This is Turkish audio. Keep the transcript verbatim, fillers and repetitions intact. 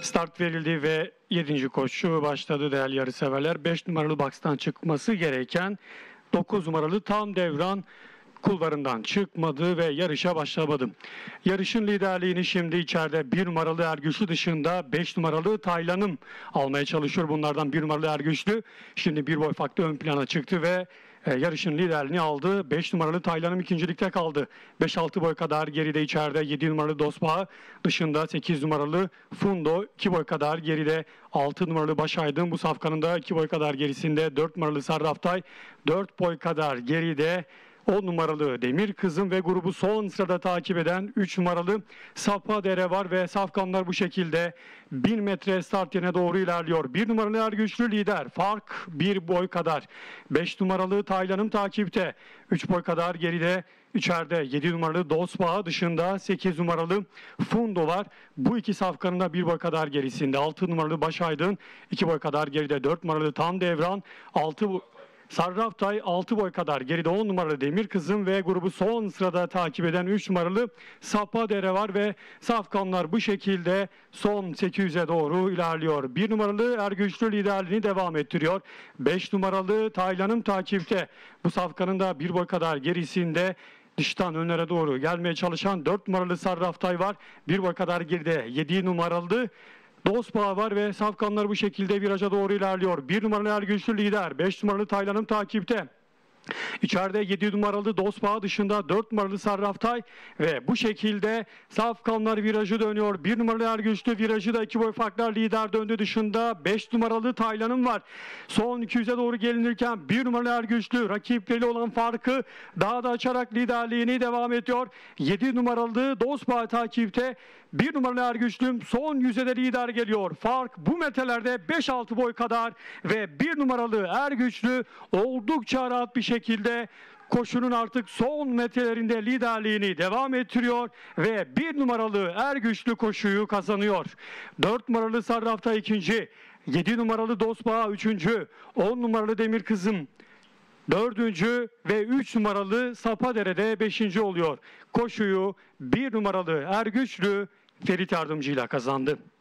Start verildi ve yedinci koşu başladı değerli yarışseverler. beş numaralı box'tan çıkması gereken dokuz numaralı Tam Devran kulvarından çıkmadı ve yarışa başlamadı. Yarışın liderliğini şimdi içeride bir numaralı Ergüçlü dışında beş numaralı Taylan'ım almaya çalışıyor. Bunlardan bir numaralı Ergüçlü şimdi bir boy farklı ön plana çıktı ve e, yarışın liderliğini aldı. beş numaralı Taylan'ım ikincilikte kaldı. beş altı boy kadar geride içeride yedi numaralı Dospa dışında sekiz numaralı Fundo iki boy kadar geride, altı numaralı Başaydın bu safkanın da iki boy kadar gerisinde, dört numaralı Sarraftay dört boy kadar geride, on numaralı Demir Kızım ve grubu son sırada takip eden üç numaralı Sapadere var ve safkanlar bu şekilde bin metre start yerine doğru ilerliyor. bir numaralı Ergüçlü lider. Fark bir boy kadar. beş numaralı Taylan'ım takipte. üç boy kadar geride. İçeride yedi numaralı Dospa dışında sekiz numaralı Fundo var. Bu iki safkanın da bir boy kadar gerisinde. altı numaralı Başaydın iki boy kadar geride. dört numaralı Tam Devran altı Sarraftay altı boy kadar geride, on numaralı Demir Kızım ve grubu son sırada takip eden üç numaralı Sapadere var ve safkanlar bu şekilde son sekiz yüze doğru ilerliyor. bir numaralı Ergüçlü liderliğini devam ettiriyor. beş numaralı Taylan'ım takipte. Bu safkanın da bir boy kadar gerisinde. Dıştan önlere doğru gelmeye çalışan dört numaralı Sarraftay var. Bir boy kadar geride yedi numaralı Dospa var ve safkanlar bu şekilde viraja doğru ilerliyor. bir numaralı Ergüçlü lider. beş numaralı Taylan'ım takipte. İçeride yedi numaralı Dospa dışında dört numaralı Sarraftay ve bu şekilde safkanlar virajı dönüyor. bir numaralı Ergüçlü virajı da iki boy farklar lider döndü, dışında beş numaralı Taylan'ım var. Son iki yüze doğru gelinirken bir numaralı Ergüçlü rakipleriyle olan farkı daha da açarak liderliğini devam ediyor. yedi numaralı Dospa takipte. bir numaralı Ergüçlüm son yüze de lider geliyor. Fark bu metrelerde beş altı boy kadar ve bir numaralı Ergüçlü oldukça rahat bir şekilde koşunun artık son metrelerinde liderliğini devam ettiriyor ve bir numaralı Ergüçlü koşuyu kazanıyor. dört numaralı Sarrafta ikinci, yedi numaralı Dospa üçüncü, on numaralı Demir Kızım dördüncü ve üç numaralı Sapadere'de beşinci oluyor. Koşuyu bir numaralı Ergüçlü Ferit Yardımcı'yla kazandı.